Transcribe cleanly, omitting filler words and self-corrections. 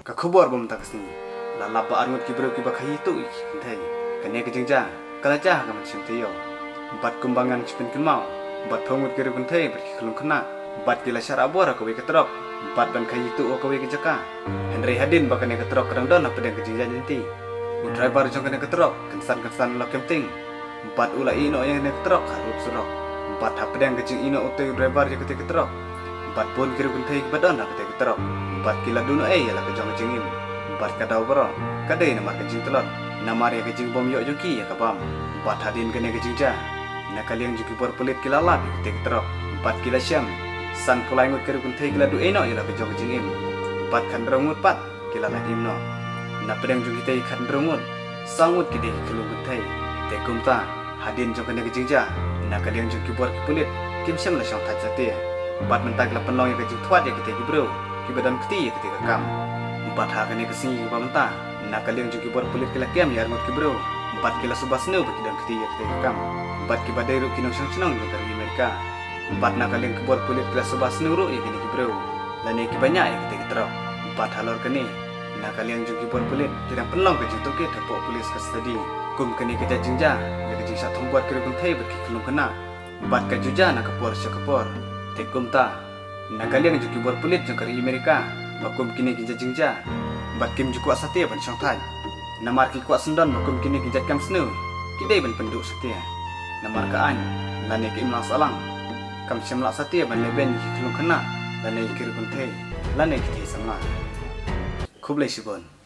ka khobor bom taksni la la ba arngot ki bro ki ba khai tu ik thai kane ke jingja kala cha ka man sim yo bat kumbangan chipin kimau bat phongut ke rukun thai ber ki khulung khna bat ki la syara bora ko we ke trok bat ban khai tu ko we ke jaka Henry Hadin ba kane ke trok krang don apa den ke jingja jinti driver jong kane ke trok kensan la kemting bat ula ino yang ne trok harup surok bat hap den ke jing ino utai driver je ke trok bat pun ke rukun thai ke badon ke trok bat kila duno la ke jong jingim bat ka daw bro kadai nama ke jing telot nama re ke jing bom yo joki ya kabam bat hadin kene ke jingja nakaliang juki por pelit kila lab ke trok bat kila syam san pulai ngut ke rukun thai kila du eno la ke jong jingim bat kan rongut pat kila la imno na pedang juki thai kan rongut sangut ke de kelung thai te kumta hadin jong kene ke jingja nakaliang juki por pelit kim syam la syang thaj jate bat mentak la penlong ya ke jing thwat ya ke te bro ki badan keti ya ke te kam bat ha kene ke singi ba menta nakaliang juki por pelit kila kem ya ngut ki bro bat kila subasne ba kidan keti ya ke te kam bat ki badai ru kinong senang dari Amerika bat nakaliang ki por pelit kila subasne ru ya kene ki bro lane ki banyak ya ke te trok bat halor kene nakaliang juki por pelit tidak penlong ke jing toke thapok polis custody kum kene ke jingja ya ke jing sa thombuat ke kun thai ber ki khulung kena bat ka juja nak por syakapor te kumta nakaliang juki por pelit jong dari Amerika bakum kini kinja jingja bat kim juku asate ban syang thai namar ki kuat sendon bakum kini kinja kam snu kidai ban penduk setia namar ka an lane ki imlang salang kam syamla sate ban leben ki khulung kena lane ki rukun thai lane ki sama kublai sibon